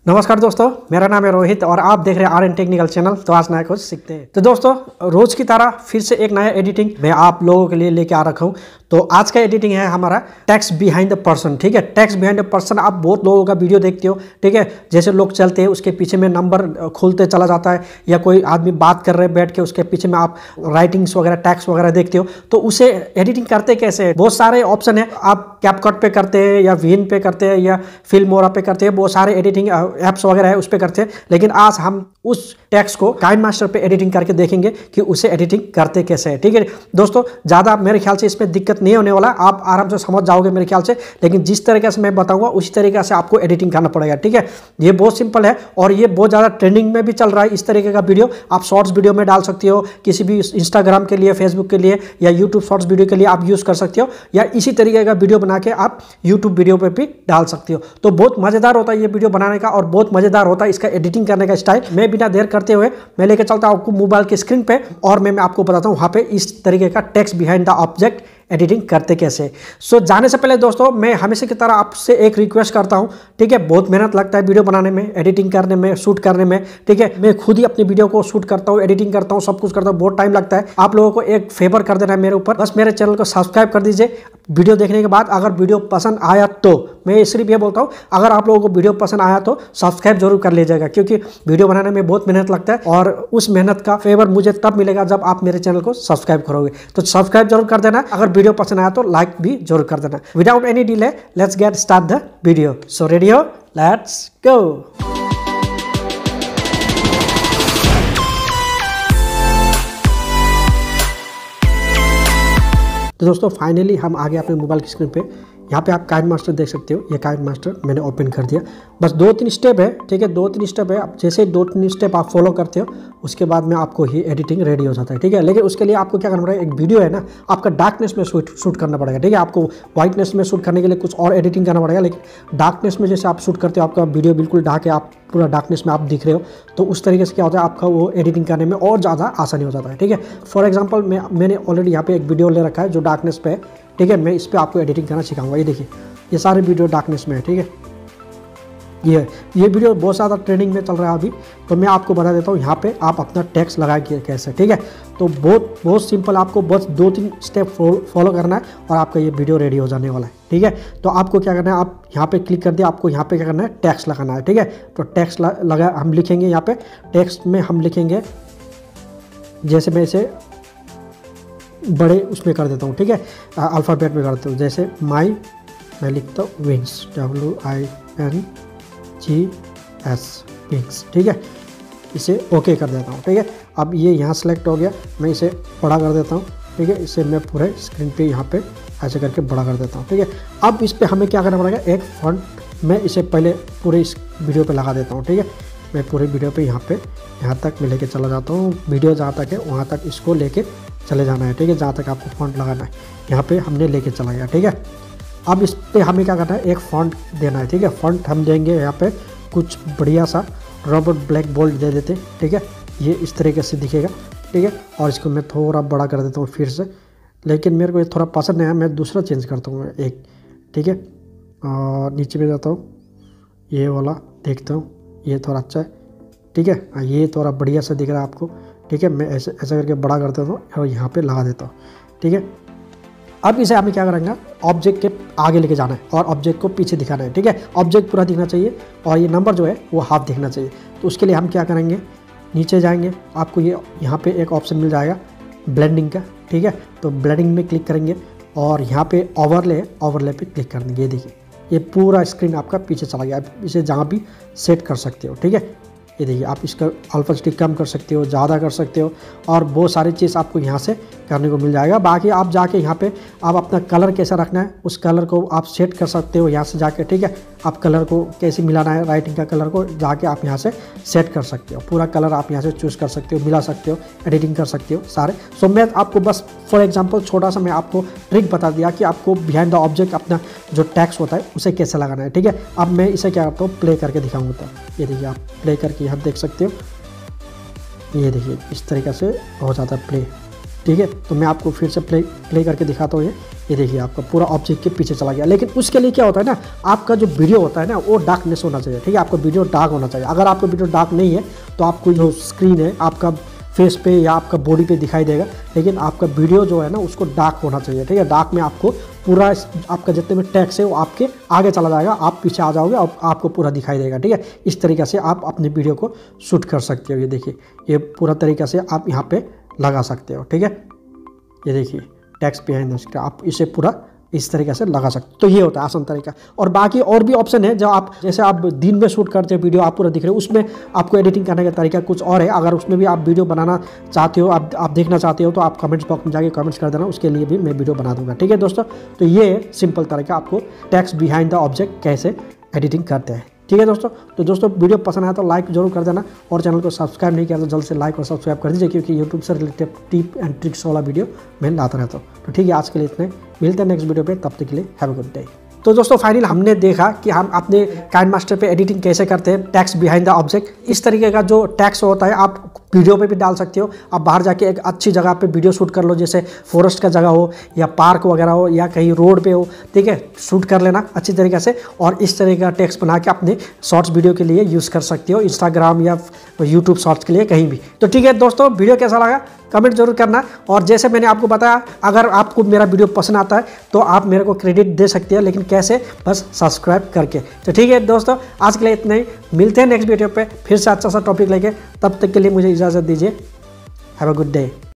नमस्कार दोस्तों, मेरा नाम है रोहित और आप देख रहे हैं आर एन टेक्निकल चैनल। तो आज नया कुछ सीखते हैं। तो दोस्तों, रोज की तरह फिर से एक नया एडिटिंग मैं आप लोगों के लिए लेके आ रखा हूँ। तो आज का एडिटिंग है हमारा टेक्स्ट बिहाइंड द पर्सन। ठीक है, टेक्स्ट बिहाइंड द पर्सन आप बहुत लोगों का वीडियो देखते हो। ठीक है, जैसे लोग चलते हैं उसके पीछे में नंबर खुलते चला जाता है, या कोई आदमी बात कर रहे बैठ के उसके पीछे में आप राइटिंग्स वगैरह टेक्स्ट वगैरह देखते हो। तो उसे एडिटिंग करते कैसे? बहुत सारे ऑप्शन है। आप कैपकट पे करते हैं या विन पे करते हैं या फिल्मोरा पे करते हैं, बहुत सारे एडिटिंग ऐप्स वगैरह है उस पे करते हैं। लेकिन आज हम उस टेक्स्ट को काइनमास्टर पे एडिटिंग करके देखेंगे कि उसे एडिटिंग करते कैसे है। ठीक है दोस्तों, ज़्यादा मेरे ख्याल से इसमें दिक्कत नहीं होने वाला, आप आराम से समझ जाओगे मेरे ख्याल से। लेकिन जिस तरीके से मैं बताऊंगा उसी तरीके से आपको एडिटिंग करना पड़ेगा। ठीक है, ये बहुत सिंपल है और ये बहुत ज़्यादा ट्रेंडिंग में भी चल रहा है। इस तरीके का वीडियो आप शॉर्ट्स वीडियो में डाल सकते हो, किसी भी इंस्टाग्राम के लिए, फेसबुक के लिए या यूट्यूब शॉर्ट्स वीडियो के लिए आप यूज़ कर सकते हो, या इसी तरीके का वीडियो बना के आप यूट्यूब वीडियो पर भी डाल सकते हो। तो बहुत मज़ेदार होता है ये वीडियो बनाने का और बहुत मज़ेदार होता है इसका एडिटिंग करने का स्टाइल। मैं बिना देर करते हुए मैं लेके चलता हूं आपको मोबाइल के स्क्रीन पे और मैं आपको बताता हूं वहां पे इस तरीके का text behind the object editing करते कैसे। सो जाने से पहले दोस्तों, मैं हमेशा की तरह आपसे एक रिक्वेस्ट करता हूं। ठीक है, बहुत मेहनत लगता है वीडियो बनाने में, एडिटिंग करने में, शूट करने में। ठीक है, मैं खुद ही अपनी वीडियो को शूट करता हूं, एडिटिंग करता हूं, सब कुछ करता हूं, बहुत टाइम लगता है। आप लोगों को एक फेवर कर देना है मेरे ऊपर, बस मेरे चैनल को सब्सक्राइब कर दीजिए। वीडियो देखने के बाद अगर वीडियो पसंद आया तो, मैं सिर्फ ये बोलता हूँ, अगर आप लोगों को वीडियो पसंद आया तो सब्सक्राइब जरूर कर लीजिएगा, क्योंकि वीडियो बनाने में बहुत मेहनत लगता है और उस मेहनत का फेवर मुझे तब मिलेगा जब आप मेरे चैनल को सब्सक्राइब करोगे। तो सब्सक्राइब जरूर कर देना। अगर वीडियो पसंद आया तो लाइक भी जरूर कर देना। Without any delay let's get start the video. So ready हो? Let's go. तो दोस्तों, फाइनली हम आ गए अपने मोबाइल की स्क्रीन पे। यहाँ पे आप काइनमास्टर देख सकते हो, ये काइनमास्टर मैंने ओपन कर दिया। बस 2-3 स्टेप है। ठीक है, 2-3 स्टेप है। जैसे 2-3 स्टेप आप फॉलो करते हो उसके बाद में आपको ही एडिटिंग रेडी हो जाता है। ठीक है, लेकिन उसके लिए आपको क्या करना पड़ेगा, एक वीडियो है ना, आपका डार्कनेस में शूट करना पड़ेगा। ठीक है, आपको वाइटनेस में शूट करने के लिए कुछ और एडिटिंग करना पड़ेगा, लेकिन डार्कनेस में जैसे आप शूट करते हो, आपका वीडियो बिल्कुल डार्क है, आप पूरा डार्कनेस में आप दिख रहे हो, तो उस तरीके से क्या होता है, आपका वो एडिटिंग करने में और ज़्यादा आसानी हो जाता है। ठीक है, फॉर एग्जाम्पल मैंने ऑलरेडी यहाँ पे एक वीडियो ले रखा है जो डार्कनेस पे है। ठीक है, मैं इस पर आपको एडिटिंग करना सिखाऊंगा। ये देखिए, ये सारे वीडियो डार्कनेस में है। ठीक है, ये वीडियो बहुत ज़्यादा ट्रेंडिंग में चल रहा है अभी। तो मैं आपको बता देता हूँ यहाँ पे आप अपना टेक्स्ट लगाए कैसे। ठीक है, तो बहुत सिंपल, आपको बस 2-3 स्टेप फॉलो करना है और आपका ये वीडियो रेडी हो जाने वाला है। ठीक है, तो आपको क्या करना है, आप यहाँ पे क्लिक कर दिया, आपको यहाँ पे क्या करना है, टेक्स्ट लगाना है। ठीक है, तो टेक्स्ट लगा हम लिखेंगे। यहाँ पे टेक्स्ट में हम लिखेंगे, जैसे मैं इसे बड़े उसमें कर देता हूँ। ठीक है, अल्फ़ाबेट में कर देता हूँ। जैसे मैं लिखता हूँ विंग्स, WINGS विंग्स। ठीक है, इसे ओके कर देता हूँ। ठीक है, अब ये यहाँ सेलेक्ट हो गया, मैं इसे बड़ा कर देता हूँ। ठीक है, इसे मैं पूरे स्क्रीन पे यहाँ पे ऐसे करके बड़ा कर देता हूँ। ठीक है, अब इस पे हमें क्या करना पड़ेगा, एक फॉन्ट मैं इसे पहले पूरे इस वीडियो पे लगा देता हूँ। ठीक है, मैं पूरे वीडियो पे यहाँ तक मैं लेके चला जाता हूँ। वीडियो जहाँ तक है वहाँ तक इसको लेके चले जाना है। ठीक है, जहाँ तक आपको फॉन्ट लगाना है यहाँ पे हमने लेके चला गया। ठीक है, अब इस पे हमें क्या करना है, एक फॉन्ट देना है। ठीक है, फॉन्ट हम देंगे यहाँ पे कुछ बढ़िया सा रॉबर्ट ब्लैक बोल्ड दे देते। ठीक है, ये इस तरीके से दिखेगा। ठीक है, और इसको मैं थोड़ा बड़ा कर देता हूँ फिर से, लेकिन मेरे को ये थोड़ा पसंद नहीं है, मैं दूसरा चेंज करता हूँ एक। ठीक है, और नीचे में जाता हूँ, ये वाला देखता हूँ, ये थोड़ा अच्छा है। ठीक है, ये थोड़ा बढ़िया सा दिख रहा है आपको। ठीक है, मैं ऐसे करके बड़ा कर देता हूँ और यहाँ पे लगा देता हूँ। ठीक है, अब इसे हमें क्या करेंगे, ऑब्जेक्ट के आगे लेके जाना है और ऑब्जेक्ट को पीछे दिखाना है। ठीक है, ऑब्जेक्ट पूरा दिखना चाहिए और ये नंबर जो है वो हाफ दिखना चाहिए। तो उसके लिए हम क्या करेंगे, नीचे जाएंगे, आपको ये यहाँ पे एक ऑप्शन मिल जाएगा ब्लेंडिंग का। ठीक है, तो ब्लेंडिंग में क्लिक करेंगे और यहाँ पे ओवरले पे क्लिक कर देंगे। ये देखिए, ये पूरा स्क्रीन आपका पीछे चला गया। आप इसे जहाँ भी सेट कर सकते हो। ठीक है, ये देखिए, आप इसका अल्फासिटी कम कर सकते हो, ज़्यादा कर सकते हो और बहुत सारी चीज़ आपको यहाँ से करने को मिल जाएगा। बाकी आप जाके यहाँ पे आप अपना कलर कैसा रखना है उस कलर को आप सेट कर सकते हो यहाँ से जाके। ठीक है, आप कलर को कैसे मिलाना है, राइटिंग का कलर को जाके आप यहाँ से सेट कर सकते हो। पूरा कलर आप यहाँ से चूज़ कर सकते हो, मिला सकते हो, एडिटिंग कर सकते हो सारे। सो मैं आपको बस फॉर एग्जांपल छोटा सा मैं आपको ट्रिक बता दिया कि आपको बिहाइंड द ऑब्जेक्ट अपना जो टेक्स्ट होता है उसे कैसे लगाना है। ठीक है, अब मैं इसे क्या करता हूँ, प्ले करके दिखाऊंगा। ये देखिए, आप प्ले करके यहाँ देख सकते हो। ये देखिए, इस तरीके से हो जाता है प्ले। ठीक है। तो मैं आपको फिर से प्ले करके दिखाता हूँ। ये देखिए आपका पूरा ऑब्जेक्ट के पीछे चला गया। लेकिन उसके लिए क्या होता है ना, आपका जो वीडियो होता है ना वो डार्कनेस होना चाहिए, ठीक है। आपका वीडियो डार्क होना चाहिए। अगर आपका वीडियो डार्क नहीं है तो आपको जो स्क्रीन है आपका फेस पे या आपका बॉडी पे दिखाई देगा, लेकिन आपका वीडियो जो है ना उसको डार्क होना चाहिए, ठीक है। डार्क में आपको पूरा आपका जितने भी टेक्स्ट है वो आपके आगे चला जाएगा, आप पीछे आ जाओगे और आपको पूरा दिखाई देगा, ठीक है। इस तरीके से आप अपने वीडियो को शूट कर सकते हो। ये देखिए ये पूरा तरीके से आप यहाँ पे लगा सकते हो, ठीक है। ये देखिए टेक्स्ट बिहाइंड द स्क्रीन, आप इसे पूरा इस तरीके से लगा सकते हो। तो ये होता है आसान तरीका। और बाकी और भी ऑप्शन है जो आप जैसे आप दिन में शूट करते हो वीडियो, आप पूरा दिख रहे हो, उसमें आपको एडिटिंग करने का तरीका कुछ और है। अगर उसमें भी आप वीडियो बनाना चाहते हो, आप देखना चाहते हो, तो आप कमेंट्स बॉक्स में जाके कमेंट्स कर देना, उसके लिए भी मैं वीडियो बना दूंगा, ठीक है दोस्तों। तो ये सिंपल तरीका आपको टेक्स्ट बिहाइंड द ऑब्जेक्ट कैसे एडिटिंग करते हैं, ठीक है दोस्तों। तो दोस्तों वीडियो पसंद आया तो लाइक जरूर कर देना, और चैनल को सब्सक्राइब नहीं किया तो जल्द से लाइक और सब्सक्राइब कर दीजिए, क्योंकि यूट्यूब से रिलेटेड टिप एंड ट्रिक्स वाला वीडियो मैं लाता रहता हूँ। तो ठीक है, आज के लिए इतने, मिलते हैं नेक्स्ट वीडियो पे, तब तक के लिए हैव अ गुड डे। तो दोस्तों फाइनल हमने देखा कि हम अपने काइनमास्टर पे एडिटिंग कैसे करते हैं, टेक्स्ट बिहाइंड द ऑब्जेक्ट। इस तरीके का जो टेक्स्ट होता है आप वीडियो पे भी डाल सकते हो। आप बाहर जाके एक अच्छी जगह पे वीडियो शूट कर लो, जैसे फॉरेस्ट का जगह हो या पार्क वगैरह हो या कहीं रोड पे हो, ठीक है, शूट कर लेना अच्छी तरीके से, और इस तरीके का टेक्स्ट बना के अपने शॉर्ट्स वीडियो के लिए यूज़ कर सकते हो, इंस्टाग्राम या यूट्यूब शॉर्ट्स के लिए कहीं भी। तो ठीक है दोस्तों, वीडियो कैसा लगा कमेंट जरूर करना, और जैसे मैंने आपको बताया अगर आपको मेरा वीडियो पसंद आता है तो आप मेरे को क्रेडिट दे सकते हैं, लेकिन कैसे, बस सब्सक्राइब करके। तो ठीक है दोस्तों, आज के लिए इतना ही, मिलते हैं नेक्स्ट वीडियो पे फिर से अच्छा सा टॉपिक लेके। तब तक के लिए मुझे इजाज़त दीजिए। Have a good day.